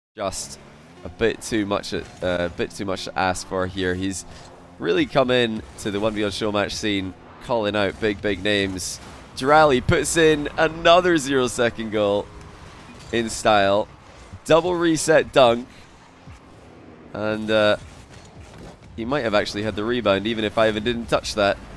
just a bit too much to ask for here. He's really come in to the 1v1 show match scene, calling out big names. Drali puts in another 0-second goal in style. Double reset dunk. And he might have actually had the rebound, even if Ivan didn't touch that.